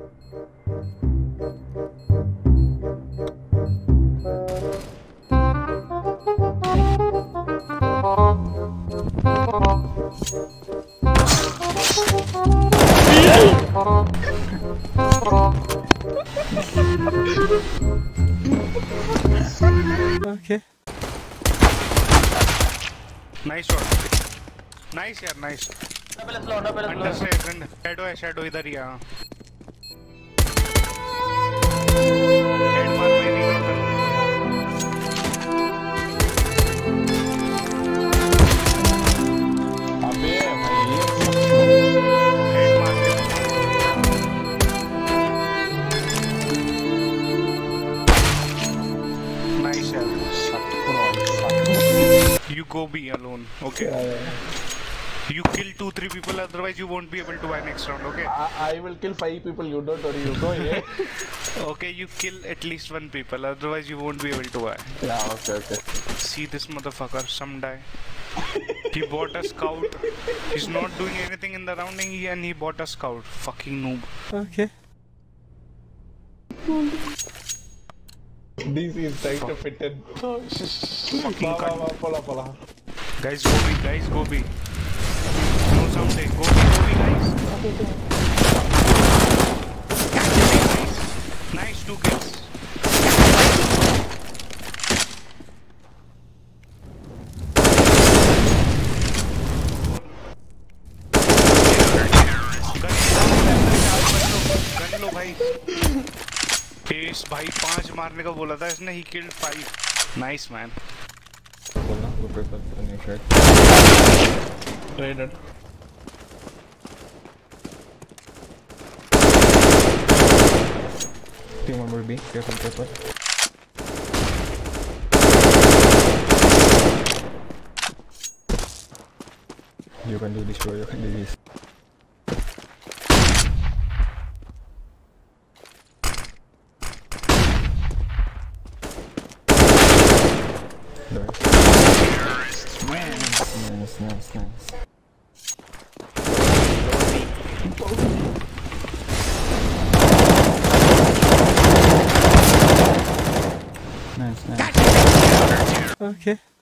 Okay. Nice shot. Nice यार, nice. Under से shadow है, शैडो इधर ही है. हेड मार भाई, रिलोड कर. अबे भाई हेड मार. Nice यार. You go be alone, okay? You kill 2-3 people, otherwise you won't be able to buy next round, okay? I will kill 5 people, you don't worry, you go here. Okay, you kill at least 1 people, otherwise you won't be able to buy. Yeah, okay. See this motherfucker, some die. He bought a scout. He's not doing anything in the rounding and he bought a scout. Fucking noob. Okay. This is trying to fit in. Fucking cunt. Pola. Guys, go B. No someday. Go B, guys. Nice, 2 kills. Gun लो भाई. Case भाई 5 मारने का बोला था इसने, he killed 5. Nice man. बोलना वो प्रेफर करने का. Traded. Team member B, careful. You can do this, bro. You can do this. Nice. Nice. Okay.